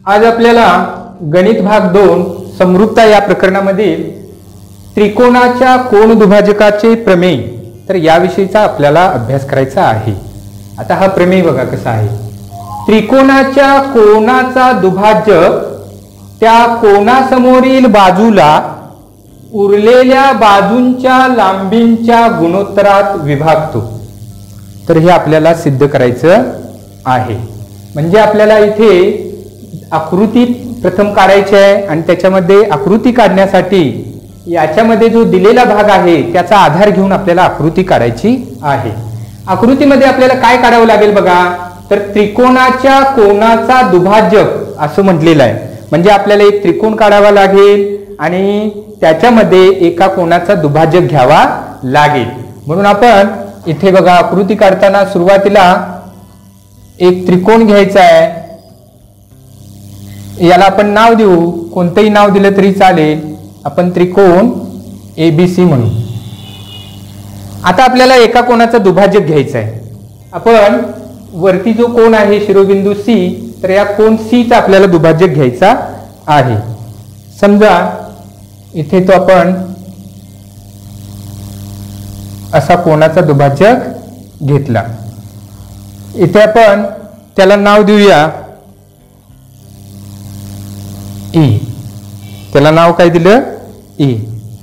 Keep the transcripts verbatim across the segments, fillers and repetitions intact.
आज आपल्याला गणित भाग दोन समरूपता या प्रकरणामधील त्रिकोणाच्या कोन दुभाजकाचे प्रमेय तर याविषयीचा आपल्याला अभ्यास करायचा आहे। आता हा प्रमेय बघा कसा आहे। त्रिकोणाच्या कोनाचा दुभाजक त्या कोनासमोरील बाजूला उरलेल्या बाजूंच्या लांबींच्या गुणोत्तरात विभागतो। तर हे आपल्याला सिद्ध करायचं आहे। म्हणजे आपल्याला इथे आकृती प्रथम काढायची आहे आणि त्याच्यामध्ये आकृती काढण्यासाठी याच्यामध्ये जो दिलेला भाग आहे त्याचा आधार घेऊन आपल्याला आकृती काढायची आहे। आकृतीमध्ये आपल्याला काय काढावं लागेल बघा, तर त्रिकोणाच्या कोनाचा दुभाजक असं म्हटलेलं आहे। म्हणजे आपल्याला एक त्रिकोण काढावा लागेल आणि त्याच्यामध्ये एका कोनाचा दुभाजक घ्यावा लागेल। म्हणून आपण इथे बघा आकृती काढताना सुरुवातीला एक त्रिकोण घ्यायचा आहे। याला आपण नाव देऊ, कोणतेही नाव दिलं तरी चालेल। आपण त्रिकोण एबीसी म्हणू। आता आपल्याला एका कोनाचा दुभाजक घ्यायचा आहे। आपण वरती जो कोन आहे शिरोबिंदू सी, तर या कोन सी चा आपल्याला दुभाजक घ्यायचा आहे। समजा इथे तो आपण असा कोनाचा दुभाजक घेतला। इथे आपण त्याला नाव देऊया ई। त्याला नाव काय दिलं? ई।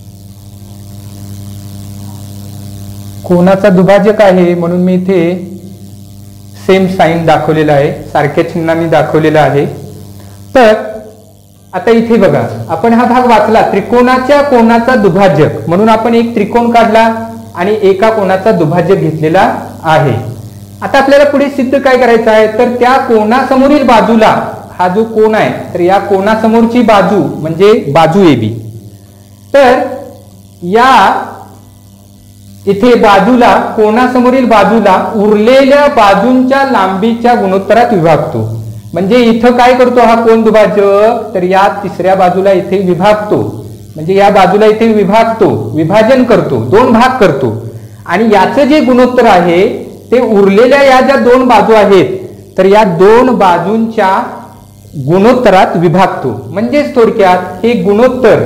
कोनाचा दुभाजक आहे म्हणून मी इथे सेम साइन दाखवलेला आहे, सारख्या चिन्हांनी दाखवलेला आहे। तर आता इथे बघा आपण हा भाग वाचला, त्रिकोणाच्या कोनाचा दुभाजक, म्हणून आपण एक त्रिकोण काढला आणि एका कोनाचा दुभाजक घेतलेला आहे। आता आपल्याला पुढे सिद्ध काय करायचं आहे, तर त्या कोनासमोरील बाजूला, हा जो कोन आहे तर या कोनासमोरची बाजू म्हणजे बाजू ए बी, तर या इथे बाजूला कोनासमोरील बाजूला उरलेल्या बाजूंच्या लांबीच्या गुणोत्तरात विभागतो। म्हणजे इथं काय करतो हा कोन दुभाजक, तर या तिसऱ्या बाजूला इथे विभागतो। म्हणजे या बाजूला इथे विभागतो, विभाजन करतो, दोन भाग करतो आणि याचं जे गुणोत्तर आहे ते उरलेल्या या ज्या दोन बाजू आहेत तर या दोन बाजूंच्या गुणोत्तरात विभागतो। म्हणजेच थोडक्यात हे गुणोत्तर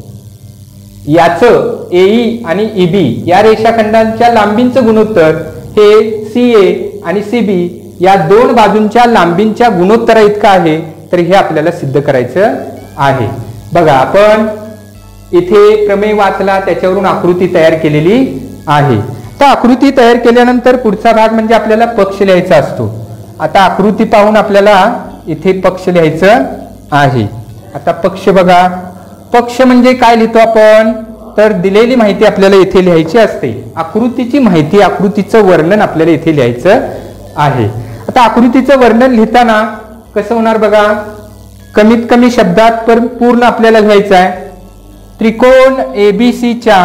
याचं एई आणि ईबी या रेषाखंडांच्या लांबींचं गुणोत्तर हे सी ए आणि सीबी या दोन बाजूंच्या लांबींच्या गुणोत्तरा इतका आहे। तर हे आपल्याला सिद्ध करायचं आहे। बघा आपण इथे प्रमेय वाचला, त्याच्यावरून आकृती तयार केलेली आहे। तर आकृती तयार केल्यानंतर पुढचा भाग म्हणजे आपल्याला पक्ष लिहायचा असतो। आता आकृती पाहून आपल्याला इथे पक्ष लिहायचं आहे। आता पक्ष बघा, पक्ष म्हणजे काय लिहितो आपण, तर दिलेली माहिती आपल्याला इथे लिहायची असते। आकृतीची माहिती, आकृतीचं वर्णन आपल्याला इथे लिहायचं आहे। आता आकृतीचं वर्णन लिहिताना कसं होणार बघा, कमीत कमी शब्दात पण पूर्ण आपल्याला लिहायचं आहे। त्रिकोण एबीसी च्या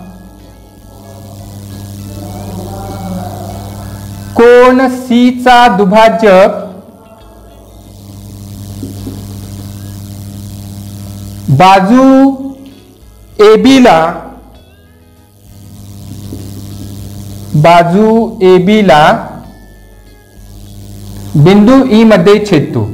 कोन सी चा दुभाजक बाजू एबी ला बाजू एबी ला बिंदू ई मध्ये छेदतो।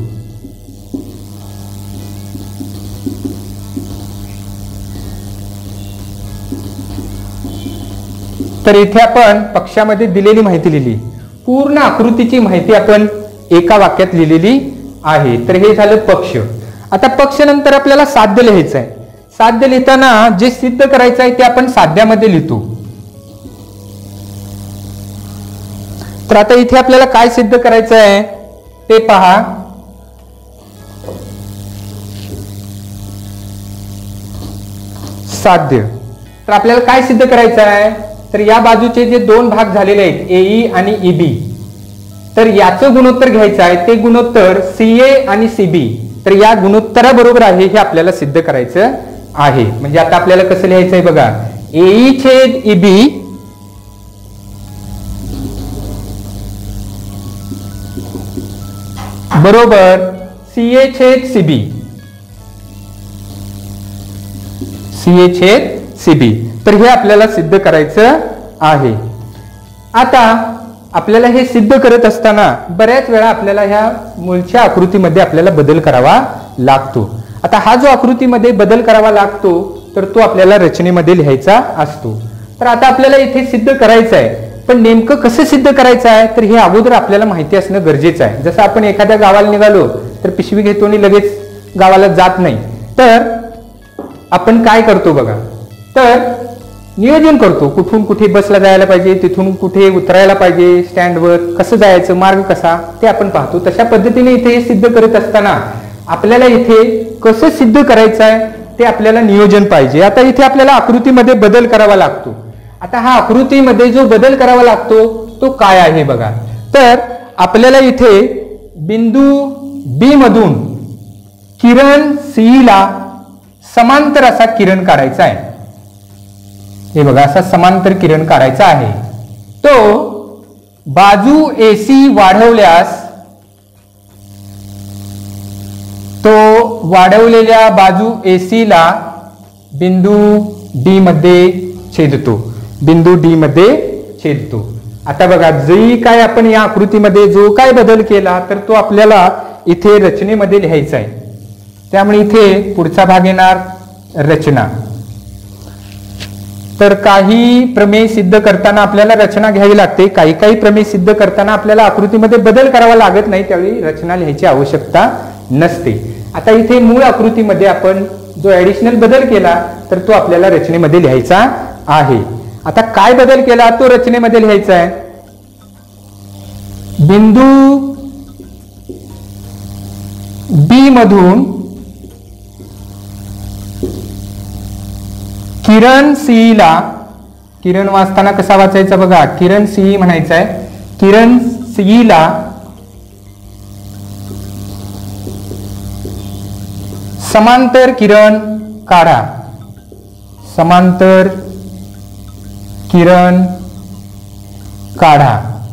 तर इथे आपण पक्षामध्ये दिलेली माहिती लिहिली, पूर्ण आकृतीची माहिती आपण एका वाक्यात लिहिलेली आहे। तर हे झालं पक्ष। आता पक्ष नंतर आपल्याला साध्य लिहायचं आहे। साध्य लिहिताना जे सिद्ध करायचं आहे ते आपण साध्यामध्ये लिहितो। तर आता इथे आपल्याला काय सिद्ध करायचं आहे ते पहा। साध्य, तर आपल्याला काय सिद्ध करायचं आहे, तर या बाजूचे जे दोन भाग झालेले आहेत एई आणि ईबी, तर याचं गुणोत्तर घ्यायचं आहे। ते गुणोत्तर सीए आणि सीबी तर या गुणोत्तरा बरोबर आहे हे आपल्याला सिद्ध करायचं आहे। म्हणजे आता आपल्याला कसं लिहायचं आहे बघा, एई छेद ईबी बरोबर सीए छेद सीबी, सीए छेद सीबी। तर हे आपल्याला सिद्ध करायचं आहे। आता आपल्याला हे सिद्ध करत असताना बऱ्याच वेळा आपल्याला ह्या मूळच्या आकृतीमध्ये आपल्याला बदल करावा लागतो. आता हा जो आकृतीमध्ये बदल करावा लागतो तर तो आपल्याला रचनेमध्ये लिहायचा असतो. तर आता आपल्याला इथे सिद्ध करायचं आहे, पण नेमकं कसं सिद्ध करायचं आहे तर हे अगोदर आपल्याला माहिती असणं गरजेचं आहे. जसं आपण एखाद्या गावाला निघालो तर पिशवी घेतो आणि लगेच गावाला जात नाही, तर आपण काय करतो बघा, तर नियोजन करतो. कुठून कुठे बसला जायला पाहिजे, तिथून कुठे उतरायला पाहिजे, स्टँडवर कसं जायचं, मार्ग कसा ते आपण पाहतो. तशा पद्धतीने इथे हे सिद्ध करत असताना आपल्याला इथे कसं सिद्ध करायचं आहे ते आपल्याला नियोजन पाहिजे. आता इथे आपल्याला आकृतीमध्ये बदल करावा लागतो. आता हा आकृतीमध्ये जो बदल करावा लागतो तो काय आहे बघा, तर आपल्याला इथे बिंदू बी मधून किरण सी ला समांतर असा किरण काढायचा आहे. हे बघा, असा समांतर किरण काढायचा आहे. तो बाजू एसी वाढवल्यास तो वाढवलेल्या बाजू एसी ला बिंदू डी मध्ये छेदतो. बिंदू डी मध्ये छेदतो. आता बघा, जे काय आपण या आकृतीमध्ये जो काय बदल केला तर तो आपल्याला इथे रचनेमध्ये लिहायचा आहे. त्यामुळे इथे पुढचा भाग येणार रचना. तर काही प्रमेय सिद्ध करताना आपल्याला रचना घ्यावी लागते, काही काही प्रमेय सिद्ध करताना आपल्याला आकृतीमध्ये बदल करावा लागत नाही, त्यावेळी रचना लिहायची आवश्यकता नसते. आता इथे मूळ आकृतीमध्ये आपण जो ऍडिशनल बदल केला तर तो आपल्याला रचनेमध्ये लिहायचा आहे. आता काय बदल केला तो रचनेमध्ये लिहायचा आहे. बिंदू बी मधून किरण सी ला, किरण वाचताना कसा वाचायचा बघा, किरण सी म्हणायचा आहे. किरण सी ला समांतर किरण काढा. समांतर किरण काढा.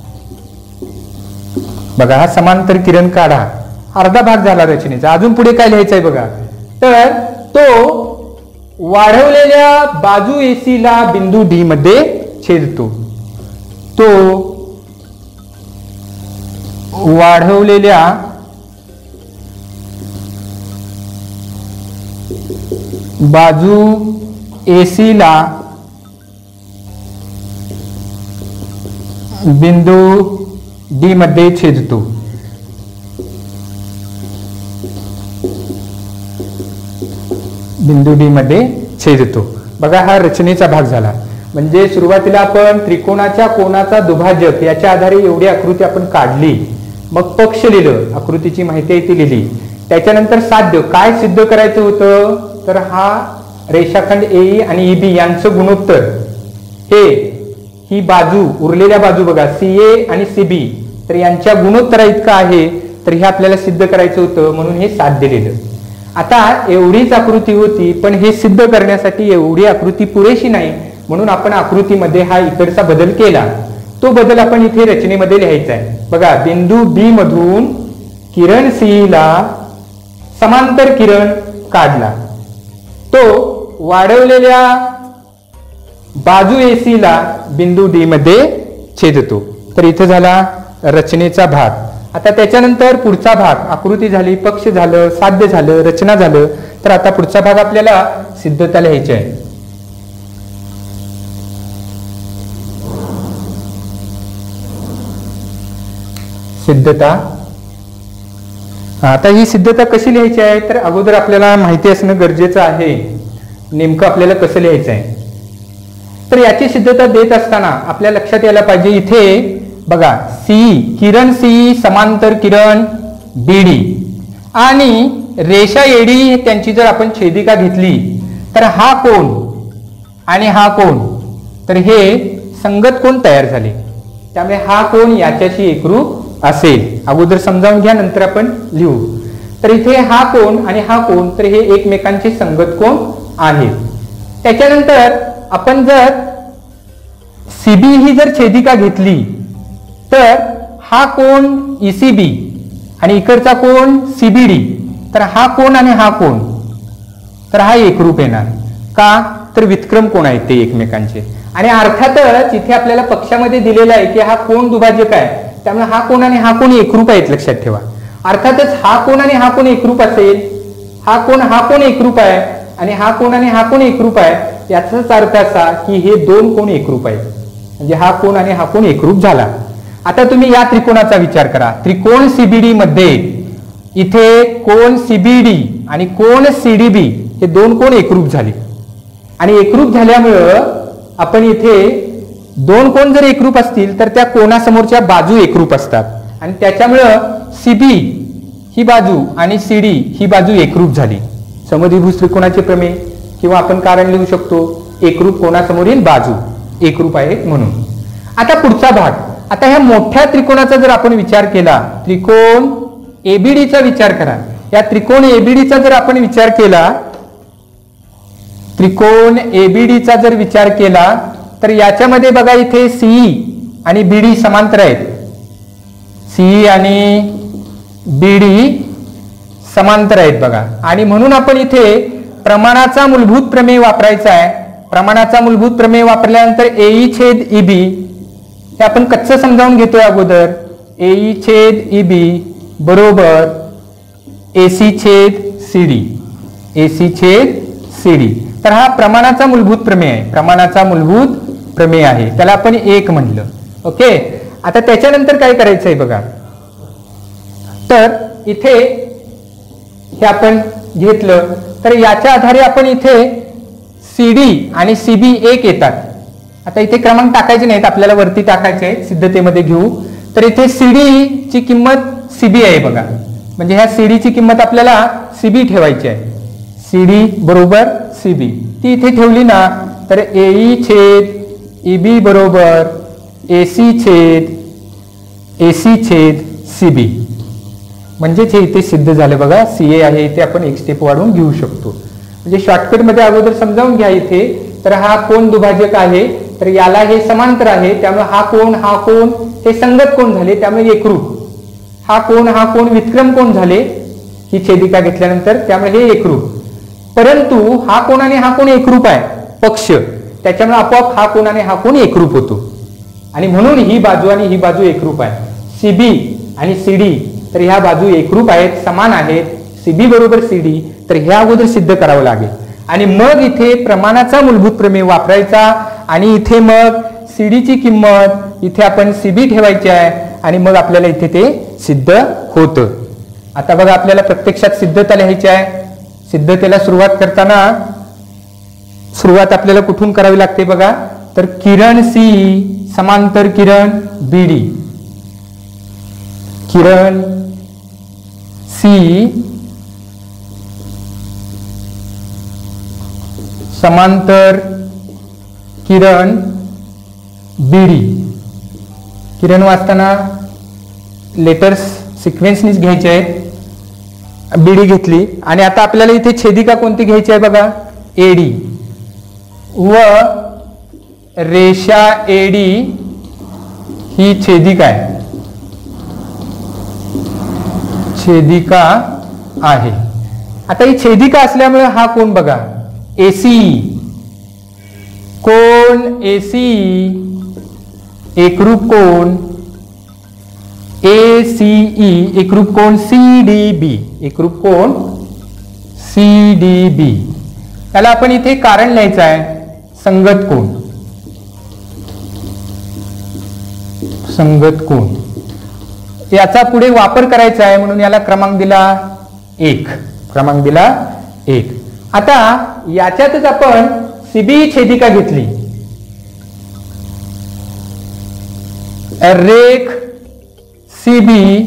बघा, हा समांतर किरण काढा अर्धा भाग झाला रचनेचा. अजून पुढे काय लिहायचंय बघा, तर तो वाढवलेल्या बाजू एसी ला बिंदू डी मध्ये छेदतो. तो वाढवलेल्या बाजू एसी ला बिंदू डी मध्ये छेदतो. बिंदू डी मध्ये छेदतो. बघा, हा रचनेचा भाग झाला. म्हणजे सुरुवातीला आपण त्रिकोणाच्या कोनाचा दुभाजक याच्या आधारे एवढी आकृती आपण काढली, मग पक्ष लिहिलं, आकृतीची माहिती ती लिहिली. त्याच्यानंतर साध्य काय सिद्ध करायचं होतं, तर हा रेषाखंड ए आणि ई बी यांचं गुणोत्तर, हे ही बाजू उरलेल्या बाजू बघा सी ए आणि सी बी, तर यांच्या गुणोत्तरा इतकं आहे, तर हे आपल्याला सिद्ध करायचं होतं म्हणून हे साध्य लिहिलं. आता एवढीच आकृती होती, पण हे सिद्ध करण्यासाठी एवढी आकृती पुरेशी नाही, म्हणून आपण आकृतीमध्ये हा इकडचा बदल केला. तो बदल आपण इथे रचनेमध्ये लिहायचा आहे. बघा, बिंदू बी मधून किरण सी ला समांतर किरण काढला. तो वाढवलेल्या बाजू एसी ला बिंदू डी मध्ये छेदतो. तर इथे झाला रचनेचा भाग. आता त्याच्यानंतर पुढचा भाग, आकृती झाली, पक्ष झालं, साध्य झालं, रचना झालं. तर आता पुढचा भाग आपल्याला सिद्धता लिहायची आहे. सिद्धता. आता ही सिद्धता कशी लिहायची आहे, तर अगोदर आपल्याला माहिती असणं गरजेचं आहे नेमकं आपल्याला कसं लिहायचं आहे. तर याची सिद्धता देत असताना आपल्या लक्षात यायला पाहिजे, इथे बघा सी, किरण सी समांतर किरण बीडी आणि रेषा एडी त्यांची जर आपण छेदिका घेतली तर हा कोण आणि हा कोण, तर हे संगत कोण तयार झाले. त्यामुळे हा कोण याच्याशी एकरूप असेल. अगोदर समजावून घ्या, नंतर आपण लिहू. तर इथे हा कोण आणि हा कोण, तर हे एकमेकांचे संगत कोण आहेत. त्याच्यानंतर आपण जर सीबी ही जर छेदिका घेतली तर हा कोण ईसीबी आणि इकडचा कोण सीबीडी, तर हा कोण आणि हा कोण, तर हा एकरूप येणार. का, तर वितक्रम कोण आहेत ते एकमेकांचे. आणि अर्थातच इथे आपल्याला पक्षामध्ये दिलेला आहे की हा कोण दुभाजक आहे, त्यामुळे हा कोण आणि हा कोण एकरूप आहेत, लक्षात ठेवा. अर्थातच हा कोण आणि हा कोण एकरूप असेल, हा कोण हा कोण एकरूप आहे आणि हा कोण आणि हा कोण एकरूप आहे, याचाच अर्थ असा की हे दोन कोण एकरूप आहेत, म्हणजे हा कोण आणि हा कोण एकरूप झाला. आता तुम्ही या त्रिकोणाचा विचार करा. त्रिकोण सीबीडी मध्ये इथे कोण सीबीडी आणि कोण सीडीबी हे दोन कोण एकरूप झाले आणि एकरूप झाल्यामुळं आपण इथे दोन कोण जर एकरूप असतील तर त्या कोणासमोरच्या बाजू एकरूप असतात आणि त्याच्यामुळं सीबी ही बाजू आणि सीडी ही बाजू एकरूप झाली. समद्विभुज त्रिकोणाचे प्रमेय किंवा आपण कारण लिहू शकतो एकरूप कोणासमोरील बाजू एकरूप आहेत म्हणून. आता पुढचा भाग, आता ह्या मोठ्या त्रिकोणाचा जर आपण विचार केला, त्रिकोण एबीडीचा विचार करा. या त्रिकोण एबीडीचा जर आपण विचार केला, त्रिकोण एबीडीचा जर विचार केला तर याच्यामध्ये बघा इथे सीई आणि बीडी समांतर आहेत. सीई आणि बीडी समांतर आहेत बघा, आणि म्हणून आपण इथे प्रमाणाचा मूलभूत प्रमेय वापरायचा आहे. प्रमाणाचा मूलभूत प्रमेय वापरल्यानंतर एई छेद ईबी हे आपण कच्चं समजावून घेतोय अगोदर. एई छेद ईबी बरोबर एसी छेद सीडी, एसी छेद सीडी. तर हा प्रमाणाचा मूलभूत प्रमेय आहे, प्रमाणाचा मूलभूत प्रमेय आहे, त्याला आपण एक म्हणलं. ओके, आता त्याच्यानंतर काय करायचंय बघा. तर इथे हे आपण घेतलं तर याच्या आधारे आपण इथे सीडी आणि सीबी एक येतात. आता इथे क्रमांक टाकायचे नाहीत, आपल्याला वरती टाकायचे सिद्धतेमध्ये घेऊ. तर इथे सीडी ची किंमत सीबी आहे बघा, म्हणजे ह्या सीडी ची किंमत आपल्याला सीबी ठेवायची आहे. सीडी बरोबर सीबी ती इथे ठेवली ना तर एई छेद ईबी बरोबर एसी छेद एसी छेद सीबी, म्हणजेच हे इथे सिद्ध झालं बघा. सीए आहे इथे आपण एक स्टेप वाढवून घेऊ शकतो. म्हणजे शॉर्टकट मध्ये अगोदर समजावून घ्या इथे. तर हा कोण दुभाजक आहे, तर याला हे समांतर आहे, त्यामुळे हा कोण हा कोण हे संगत कोण झाले, त्यामुळे एकरूप. हा कोण हा कोण विक्रम कोण झाले ही छेदिका घेतल्यानंतर, त्यामुळे हे एकरूप. परंतु हा कोण आणि हा कोण एकरूप आहे पक्ष, त्याच्यामुळे आपोआप हा कोण आणि हा कोण एकरूप होतो आणि म्हणून ही बाजू आणि ही बाजू एकरूप आहे. सीबी आणि सीडी तर ह्या बाजू एकरूप आहेत, समान आहेत. सीबी बरोबर सीडी, तर ह्या अगोदर सिद्ध करावं लागेल आणि मग इथे प्रमाणाचा मूलभूत प्रमेय वापरायचा आणि इथे मग सीडीची किंमत इथे आपण सीबी ठेवायची आहे आणि मग आपल्याला इथे ते सिद्ध होतं. आता बघा आपल्याला प्रत्यक्षात सिद्धता लिहायची आहे. सिद्धतेला सुरुवात करताना सुरुवात आपल्याला कुठून करावी लागते बघा. तर किरण सी समांतर किरण बीडी, किरण सी समांतर किरण बीडी. किरण वाचताना लेटर्स सिक्वेन्सनीच घ्यायचे आहेत. बीडी घेतली आणि आता आपल्याला इथे छेदिका कोणती घ्यायची आहे बघा, एडी. व रेषा एडी ही छेदिका आहे, छेदिका आहे. आता ही छेदिका असल्यामुळे हा कोण बघा एसी, कोण एसी एकरूप कोण एसीई, एकरूप कोण सीडीबी, एकरूप कोण सीडीबी. त्याला आपण इथे कारण लिहायचं आहे संगत कोण, संगत कोण. याचा पुढे वापर करायचा आहे म्हणून याला क्रमांक दिला एक, क्रमांक दिला एक. आता याच्यातच आपण सीबी छेदिका घेतली. रेख सीबी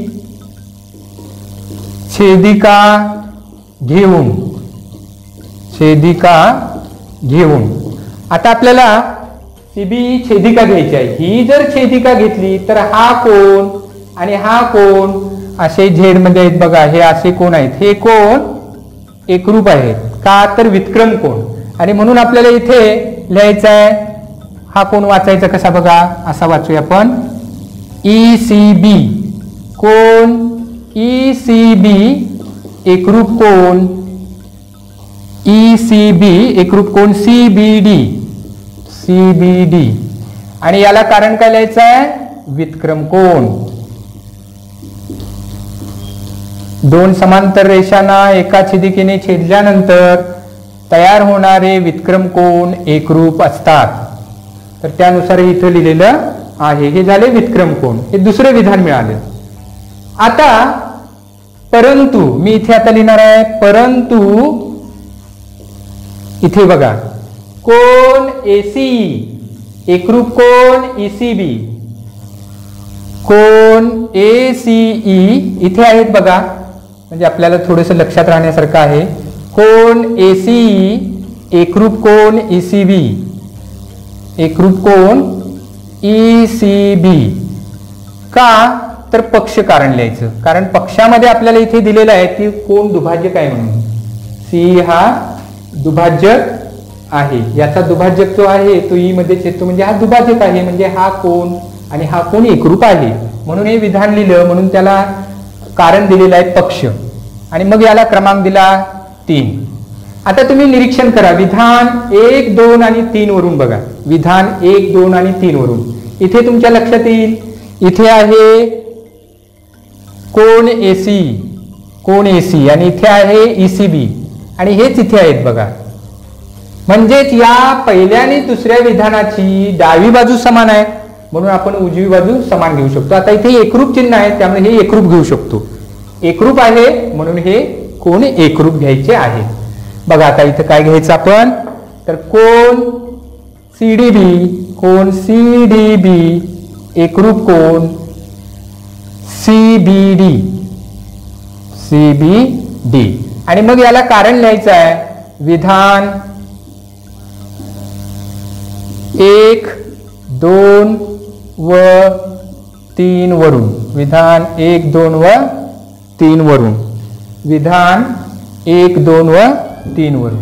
छेदिका घेऊन, छेदिका घेऊन आता आपल्याला सीबी छेदिका घ्यायची आहे. ही जर छेदिका घेतली तर हा कोण आणि हा कोण असे झेड मध्ये आहेत बघा. हे असे कोण आहेत, हे कोण एकरूप आहेत का तर विक्रम कोण, आणि म्हणून आपल्याला इथे लिहायचा आहे हा कोण वाचायचा कसा बघा, असा वाचूया आपण ई सी बी. कोण ई सी बी एकरूप कोण ई सी बी एकरूप कोण C B D, C B D आणि याला कारण काय लिहायचं आहे? व्युत्क्रम कोन. दोन समांतर रेषांना एका छेदिकेने छेदल्यानंतर तयार होणारे व्युत्क्रम कोन एकरूप असतात. तर त्यानुसार इथं लिहिलेलं आहे. हे झाले व्युत्क्रम कोन. हे दुसरे विधान मिळाले. आता परंतु मी इथे आता लिहिणार आहे परंतु इथे बघा कोन एसीई एकरूप कोन ईसीबी कोन एसीई इथे आहेत बघा, म्हणजे आपल्याला थोडंसं लक्षात राहण्यासारखं आहे. कोन एसीई एकरूप कोन ईसीबी एकरूप कोन ईसीबी का? तर पक्ष कारण लिहायचं. कारण पक्षामध्ये आपल्याला इथे दिलेलं आहे की कोन दुभाजक आहे म्हणून. सी हा दुभाजक आहे. याचा दुभाजक जो आहे तो ई मध्ये येतो म्हणजे हा दुभाजक आहे. म्हणजे हा कोन आणि हा कोन एकरूप आहे म्हणून हे विधान लिहिलं. म्हणून त्याला कारण दिलेलं आहे पक्ष. आणि मग याला क्रमांक दिला तीन. आता तुम्ही निरीक्षण करा विधान एक दोन आणि तीन वरून बघा. विधान एक दोन आणि तीन वरून इथे तुमच्या लक्षात येईल इथे आहे कोन एसी कोन एसी आणि इथे आहे ईसीबी आणि हेच इथे आहेत बघा. म्हणजेच या पहिल्या आणि दुसऱ्या विधानाची डावी बाजू समान आहे म्हणून आपण उजवी बाजू समान घेऊ शकतो. आता इथे एकरूप चिन्ह आहे त्यामुळे हे एकरूप घेऊ शकतो. एकरूप आहे म्हणून हे कोन एकरूप घ्यायचे आहे. बघा आता इथं काय घ्यायचं आपण तर कोन सीडीबी कोन सीडीबी एकरूप कोन सीबीडी सीबीडी आणि मग याला कारण लिहायचं आहे विधान एक दोन व तीन वरून. विधान एक दोन व तीन वरून विधान एक दोन व तीन वरून.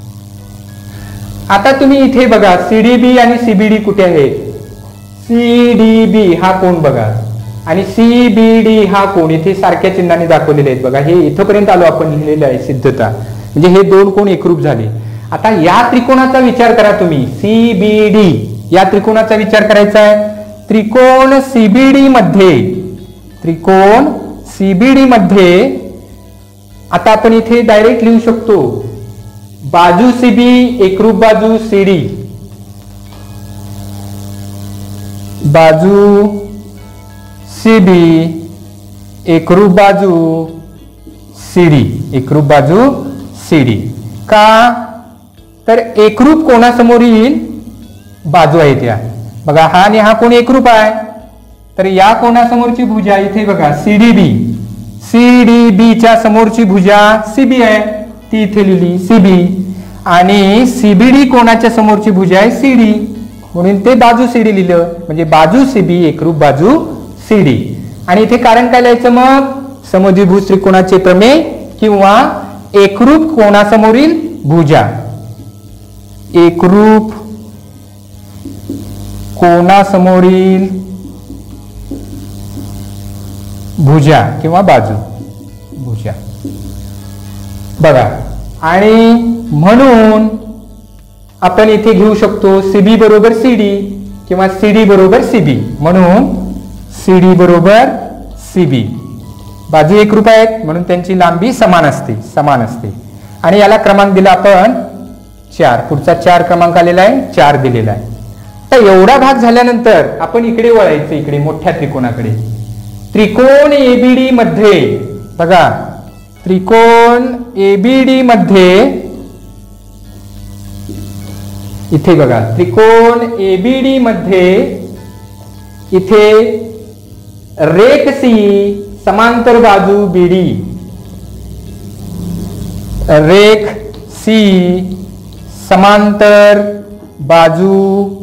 आता तुम्ही इथे बघा सीडीबी आणि सीबीडी कुठे आहेत? सीडीबी हा कोन बघा आणि सीबीडी हा कोन इथे सारख्या चिन्हाने दाखवलेले आहेत बघा. हे इथपर्यंत आलो आपण लिहिलेलं आहे सिद्धता. म्हणजे हे दोन कोन एकरूप झाले. आता या त्रिकोणाचा विचार करा तुम्ही. सीबीडी या त्रिकोणाचा विचार करायचा आहे. त्रिकोण सीबीडी मध्ये त्रिकोण सीबीडी मध्ये आता आपण इथे डायरेक्ट लिहू शकतो बाजू सीबी एकरूप बाजू सीडी बाजू सीबी एकरूप बाजू सीडी एकरूप बाजू सीडी का? तर एकरूप कोणासमोरील बाजू आहे त्या बघा. हा आणि हा कोण एकरूप आहे तर या कोणासमोरची भुजा इथे बघा सीडीबी सीडीबीच्या समोरची भुजा सीबी आहे ती इथे लिहिली सीबी आणि सीबीडी कोणाच्या समोरची भुजा आहे सीडी म्हणून ते बाजू सीडी लिहिलं. म्हणजे बाजू सीबी एकरूप बाजू सीडी. आणि इथे कारण काय लिहायचं मग? समद्विभुज त्रिकोणाचे प्रमेय किंवा एकरूप कोणासमोरील भुजा एकरूप कोणासमोरील भुजा किंवा बाजू भुजा बघा. आणि म्हणून आपण इथे घेऊ शकतो सीबी बरोबर सीडी किंवा सीडी बरोबर सीबी. म्हणून सीडी बरोबर सीबी बाजू एकरूप आहेत म्हणून त्यांची लांबी समान असते समान असते. आणि याला क्रमांक दिला आपण चार. पुढचा चार क्रमांक आलेला आहे चार दिलेला आहे. तर एवढा भाग झाल्यानंतर आपण इकडे वळायचं इकडे मोठ्या त्रिकोणाकडे. त्रिकोण एबीडी मध्ये बघा त्रिकोण एबीडी मध्ये इथे बघा त्रिकोण एबीडी मध्ये इथे रेख सी समांतर बाजू बीडी रेख सी समांतर बाजू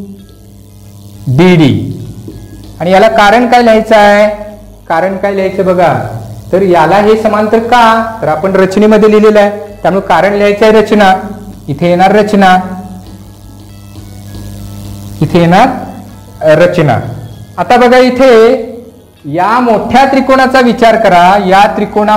बीडी. आणि याला कारण काय लिहायचं आहे? कारण काय लिहायचं बघा तर याला हे समांतर का तर आपण रचनेमध्ये लिहिलेलं आहे त्यामुळे कारण लिहायचं आहे रचना. इथे येणार रचना इथे येणार रचना. आता बघा इथे या मोठ्या त्रिकोणाचा विचार करा. या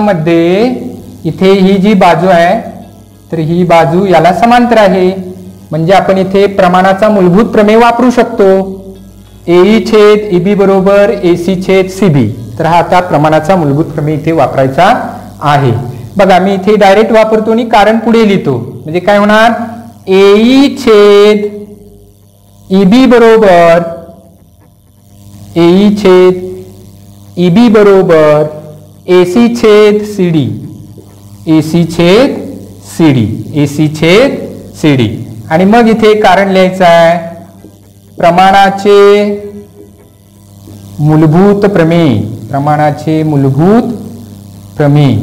त्रिकोणामध्ये इथे ही जी बाजू आहे तर ही बाजू याला समांतर आहे. म्हणजे आपण इथे प्रमाणाचा मूलभूत प्रमेय वापरू शकतो. एई छेद ईबी बरोबर एसी छेद सीबी. तर हा आता प्रमाणाचा मूलभूत प्रमेय इथे वापरायचा आहे. बघा मी इथे डायरेक्ट वापरतो आणि कारण पुढे लिहितो. म्हणजे काय होणार, एई छेद ईबी बरोबर एई छेद ईबी बरोबर एसी छेद सीडी. एसी छेद सीडी. एसी छेद सीडी. आणि मग इथे कारण लिहायचं आहे, प्रमाणाचे मूलभूत प्रमेय. प्रमाणाचे मूलभूत प्रमेय.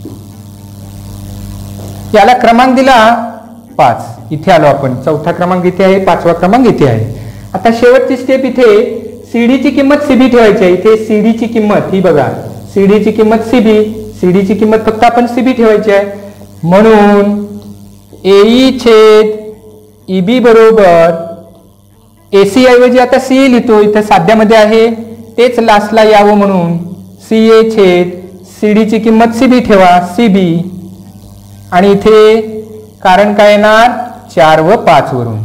याला क्रमांक दिला पाच. इथे आलो आपण. चौथा क्रमांक इथे आहे, पाचवा क्रमांक इथे आहे. आता शेवटची स्टेप इथे सीडी ची किंमत सीबी ठेवायची आहे. इथे सीडी ची किंमत ही बघा, सीडी ची किंमत सीबी. सीडी ची किंमत फक्त आपण सीबी ठेवायची आहे. म्हणून एई छेद ईबी बरोबर एसी ऐवजी आता सीए लिहितो. इथे साध्यामध्ये आहे तेच लास्टला यावं म्हणून सीए छेद सीडी ची किंमत सीबी ठेवा, सीबी. आणि इथे कारण काय येणार, चार व पाच वरून.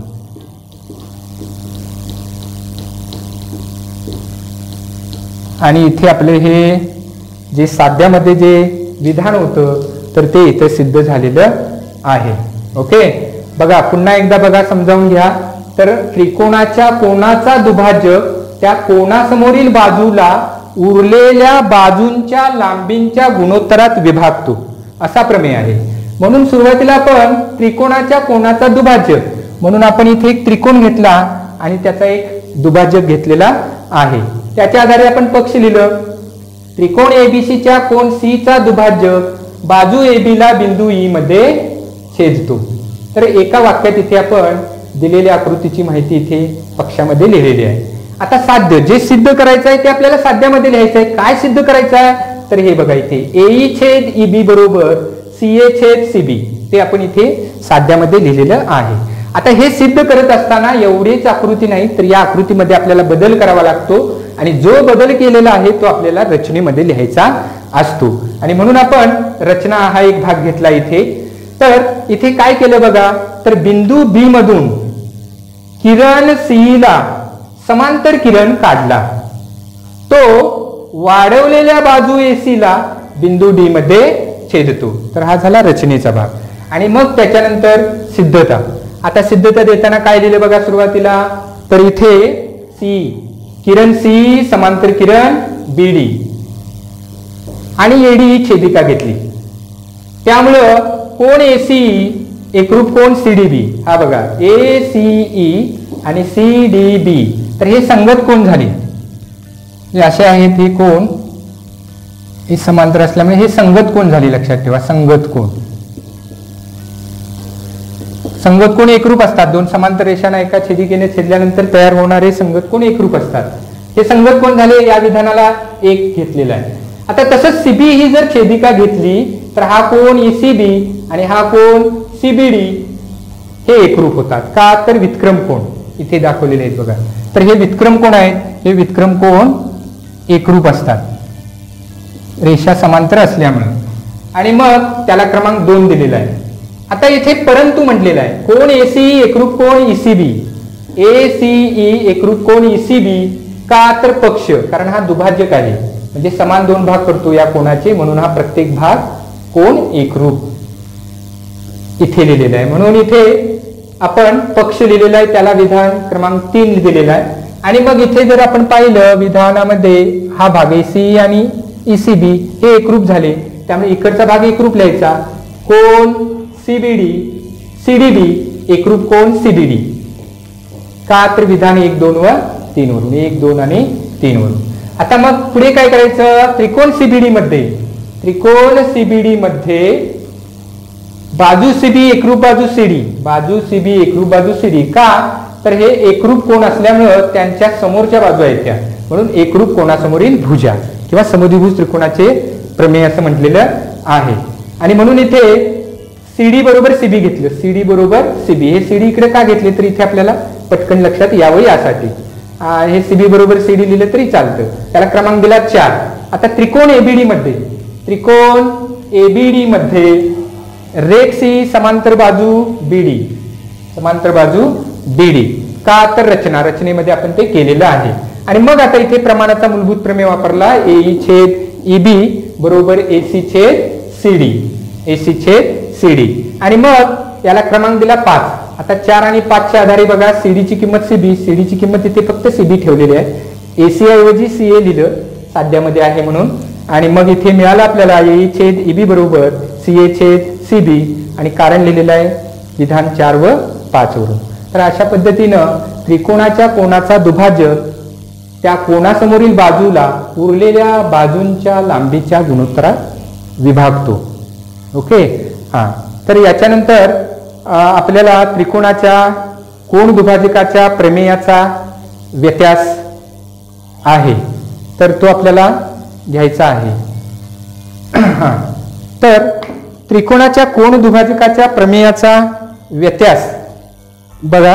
आणि इथे आपले हे जे साध्यामध्ये जे विधान होतं तर ते इथे सिद्ध झालेलं आहे. ओके, बघा पुन्हा एकदा बघा, समजावून घ्या. तर त्रिकोणाच्या कोनाचा दुभाजक त्या कोनासमोरील बाजूला उरलेल्या बाजूंच्या लांबींच्या गुणोत्तरात विभागतो, असा प्रमेय आहे. म्हणून सुरुवातीला आपण त्रिकोणाच्या कोनाचा दुभाजक म्हणून आपण इथे एक त्रिकोण घेतला आणि त्याचा एक दुभाजक घेतलेला आहे. त्याच्या आधारे आपण पक्ष लिहिलं. त्रिकोण एबीसीच्या कोन सी चा दुभाजक बाजू एबी ला बिंदू ई मध्ये छेदतो. तर एका वाक्यात इथे आपण दिलेल्या आकृतीची माहिती इथे पक्षामध्ये लिहिलेली आहे. आता साध्य जे सिद्ध करायचं आहे ते आपल्याला साध्यामध्ये लिहायचं आहे. काय सिद्ध करायचं आहे, तर हे बघा इथे एई छेद ईबी बरोबर सीए छेद सीबी. ते आपण इथे साध्यामध्ये लिहिलेलं आहे. आता हे सिद्ध करत असताना एवढीच आकृती नाही तर या आकृतीमध्ये आपल्याला बदल करावा लागतो आणि जो बदल केलेला आहे तो आपल्याला रचनेमध्ये लिहायचा असतो. आणि म्हणून आपण रचना हा एक भाग घेतला इथे. तर इथे काय केलं बघा, तर बिंदू बी मधून किरण सी ला समांतर किरण काढला. तो वाढवलेल्या बाजू एसी ला बिंदू डी मध्ये छेदतो. तर हा झाला रचनेचा भाग. आणि मग त्याच्यानंतर सिद्धता. आता सिद्धता देताना काय लिहिलं बघा सुरुवातीला, तर इथे सी किरण सी समांतर किरण बीडी आणि एडी ही छेदिका घेतली. त्यामुळं कोण एसी एकरूप कोण सीडीबी. हा बघा ए सीई आणि सी डी बी. तर हे संगत कोण झाले, असे आहेत हे कोण, हे समांतर असल्यामुळे हे संगत कोण झाली. लक्षात ठेवा, संगत कोण. संगत कोण एकरूप असतात. दोन समांतर रेषांना एका छेदिकेने छेदल्यानंतर तयार होणारे संगत कोण एकरूप असतात. हे संगत कोण झाले, या विधानाला एक घेतलेला आहे. आता तसंच सीबी ही जर छेदिका घेतली तर हा कोण ईसीबी आणि हा कोण सीबीडी हे एकरूप होतात. का, तर वितक्रम कोण इथे दाखवलेले आहेत बघा. तर हे वितक्रम कोण आहेत, हे वितक्रम कोण एकरूप असतात रेषा समांतर असल्यामुळे. आणि मग त्याला क्रमांक दोन दिलेला आहे. आता इथे परंतु म्हटलेला आहे, कोण एसी एकरूप कोण ईसीबी. ए सीई एकरूप कोण ईसीबी. का, तर पक्ष, कारण हा दुभाजक आहे म्हणजे समान दोन भाग करतो या कोणाचे, म्हणून हा प्रत्येक भाग कोण एकरूप इथे लिहिलेला आहे. म्हणून इथे आपण पक्ष लिहिलेला आहे, त्याला विधान क्रमांक तीन दिलेला आहे. आणि मग इथे जर आपण पाहिलं विधानामध्ये हा भाग एसी आणि ईसीबी हे एकरूप झाले, त्यामुळे इकडचा भाग एकरूप लिहायचा. कोण सीबीडी सीडीबी एकरूप कोण सीबीडी. का, तर विधान एक दोन व तीन वरून, एक दोन आणि तीन वरून. आता मग पुढे काय करायचं, त्रिकोण सीबीडी मध्ये त्रिकोण सीबीडी मध्ये बाजू सीबी एकरूप बाजू सीडी. बाजू सीबी एकरूप बाजू सीडी. का, तर हे एकरूप कोण असल्यामुळं त्यांच्या समोरच्या बाजू आहेत त्या, म्हणून एकरूप कोणासमोरील भुजा किंवा समद्विभुज त्रिकोणाचे प्रमेय असं म्हटलेलं आहे. आणि म्हणून इथे सीडी बरोबर सीबी घेतलं. सीडी बरोबर सीबी. हे सीडी इकडे का घेतले तर इथे आपल्याला पटकन लक्षात यावं यासाठी. हे सीबी बरोबर सीडी लिहिलं तरी चालतं. त्याला क्रमांक दिला चार. आता त्रिकोण एबीडी मध्ये त्रिकोण एबीडी मध्ये रेख सी समांतर बाजू बीडी समांतर बाजू बीडी. का तर रचना रचनेमध्ये आपण ते केलेलं आहे. आणि मग आता इथे प्रमाणाचा मूलभूत प्रमेय वापरला. एई छेद ईबी बरोबर एसी छेद सीडी. एसी छेद सीडी. आणि मग याला क्रमांक दिला पाच. आता चार आणि पाचच्या आधारे बघा सीडी ची किंमत सीबी. सीडी ची किंमत इथे फक्त सीबी ठेवलेली आहे. एसी ऐवजी सीए लिहिलं साध्यामध्ये आहे म्हणून. आणि मग इथे मिळालं आपल्याला एई छेद ईबी बरोबर सीए छेद सीबी. आणि कारण लिहिलेलं आहे विधान चार व पाच वरून. तर अशा पद्धतीनं त्रिकोणाच्या कोनाचा दुभाजक त्या कोणासमोरील बाजूला उरलेल्या बाजूंच्या लांबीच्या गुणोत्तरात विभागतो. ओके. हा, तर याच्यानंतर आपल्याला त्रिकोणाच्या कोण दुभाजकाच्या प्रमेयाचा व्यत्यास आहे, तर तो आपल्याला घ्यायचा आहे. तर त्रिकोणाच्या कोण दुभाजकाच्या प्रमेयाचा व्यत्यास बघा.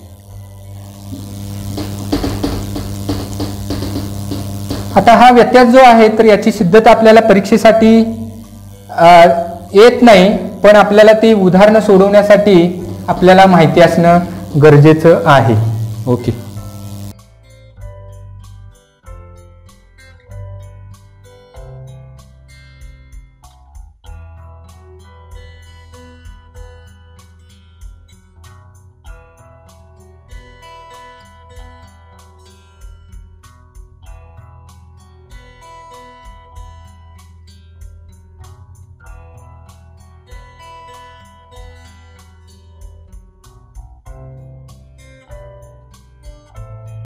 आता हा व्यत्यास जो आहे तर याची सिद्धता आपल्याला परीक्षेसाठी येत नाही, पण आपल्याला ती उदाहरणं सोडवण्यासाठी आपल्याला माहिती असणं गरजेचं आहे. ओके.